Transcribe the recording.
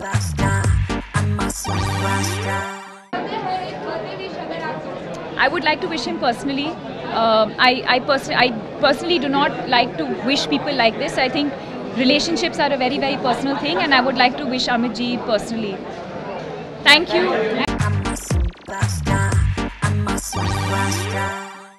I would like to wish him personally. I personally do not like to wish people like this. I think relationships are a very, very personal thing, and I would like to wish Amit ji personally. Thank you. I'm a superstar. I'm a superstar.